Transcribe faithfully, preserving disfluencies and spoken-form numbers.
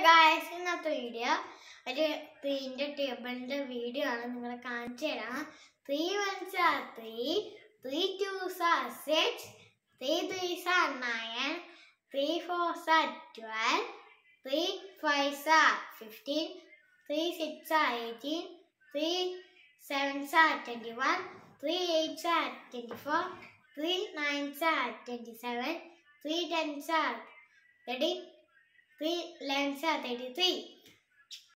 guys, ഇന്നത്തെ video ഒരു ത്രീന്റെ ടേബിളിന്റെ വീഡിയോ ആണ് നിങ്ങളെ കാണിച്ചു തരാം. three ones are three, three twos are six, three threes are nine, three fours are twelve, three fives are fifteen, three six are eighteen, three sevens are twenty-one, three eights are twenty-four, three nines are twenty-seven, three tens are thirty, three elevens are thirty-three.